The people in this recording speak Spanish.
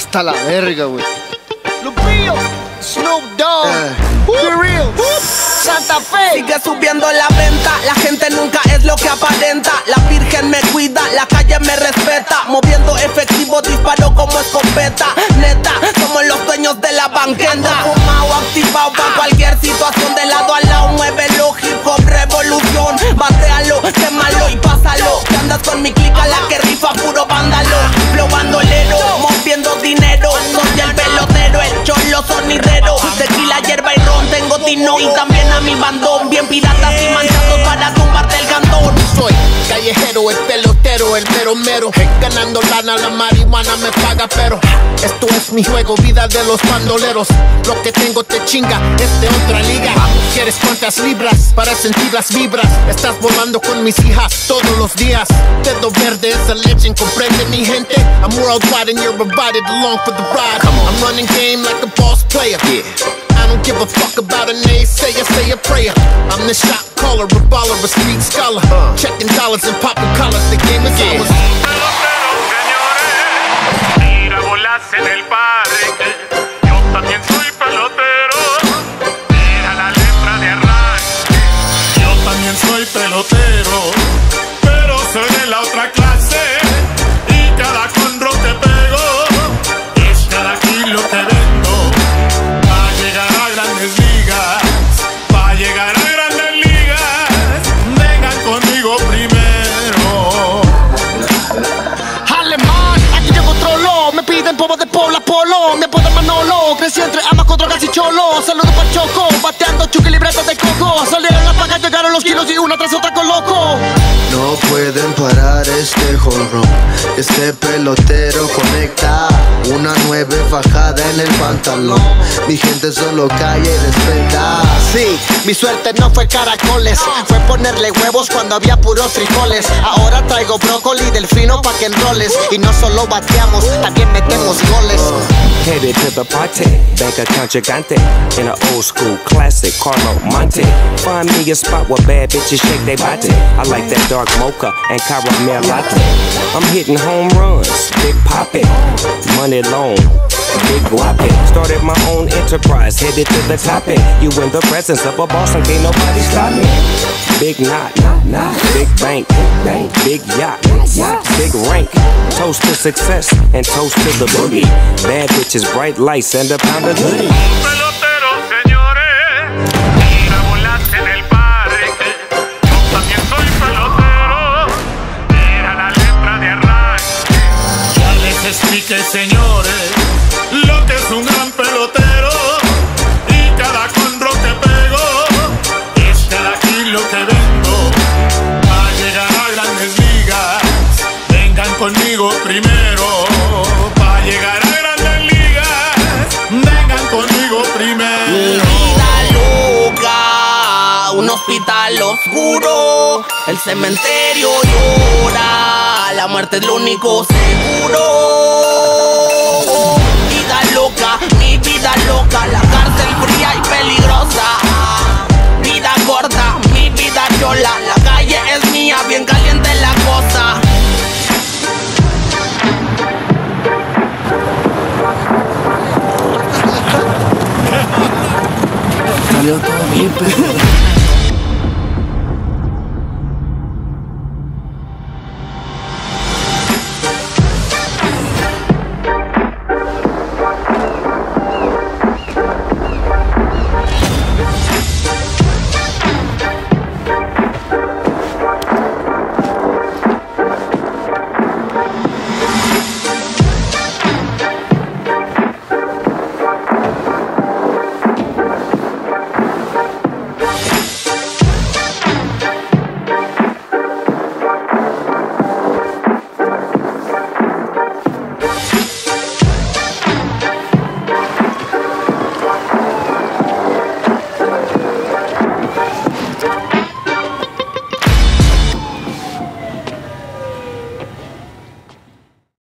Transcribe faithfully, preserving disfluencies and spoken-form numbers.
hasta la verga, güey. Lupillo, Snoop Dogg, Eh. Be Real, Santa Fe. Sigue subiendo la venta, la gente nunca es lo que aparenta. La virgen me cuida, la calle me respeta. Moviendo efectivo, disparo como escopeta. Neta, somos los dueños de la banqueta. Fumado, activado para cualquier situación. De lado a lado, muévelo, hip hop, revolución. Batealo, quémalo y pásalo. Que andas con mi clica, la que rifa puro vándalo. Flow bandolero, moviendo dinero. Soy el pelotero, el cholo sonidero. Tequila, hierba y ron, tengo tino y también a mi bandón. Bien piratas y manchados para tumbarte el cantón. Soy callejero, el pelotero, el mero mero. Ganando lana, la marihuana me paga, pero esto es mi juego, vida de los bandoleros. Lo que tengo te chinga, es de otra liga. ¿Quieres cuántas libras para sentir las vibras? Estás volando con mis hijas todos los días. Dedo verde es a legend, comprende mi gente. I'm worldwide and you're invited along for the ride. I'm running game like a boss player. Yeah. I don't give a fuck about a naysayer, say a prayer. I'm the shot caller, a baller, a street scholar. uh. Checking dollars and popping collars, the game is yeah. ours. Pelotero, señores, mira bolas en el parque. Yo también soy pelotero. Mira la letra de arranque. Yo también soy pelotero, pero soy de la otra clase. Y cada conro que pego es cada kilo que vendo. Va a llegar a grandes ligas, va a llegar a grandes ligas. Vengan conmigo primero. Alemán, aquí yo controlo. Me piden polvo de Paula Polo. Me apodan Manolo. Crecí entre amas con drogas y cholo. Saludos pa' Choco, bateando chuki libretas de coco. Salieron las pagas, llegaron los kilos y una tras otra coloco. No pueden parar este jorrón. Este pelotero conecta una nueve fajada en el pantalón. Mi gente solo calla y respeta. Sí, mi suerte no fue caracoles. Fue ponerle huevos cuando había puros frijoles. Ahora traigo brócoli del fino pa' que enroles. Y no solo bateamos, también metemos goles. Headed to the party, bank account gigante. In an old school classic, Carlo Monte. Find me a spot where bad bitches shake their body. I like that dark mocha and caramel latte. I'm hitting home runs, big poppin', money long, big guappin'. Started my own enterprise, headed to the top end. You in the presence of a boss and can't nobody stop me. Big knot, big bank, big yacht, big rank. Toast to success and toast to the boogie. Bad bitches, bright lights and a pound of goodie. Pelotero, señores, mira bolas en el parque. Yo también soy pelotero. Mira la letra de arranque. Ya les expliqué, señores, lo que es un gran pelotero. Y cada conro que pego es cada kilo que vendo. Va a llegar a grandes ligas. Vengan conmigo primero. Va a llegar a grandes ligas. Vengan conmigo primero. Mi vida loca, un hospital oscuro. El cementerio llora, la muerte es lo único seguro. Vida loca, mi vida loca, la cárcel fría y peligrosa.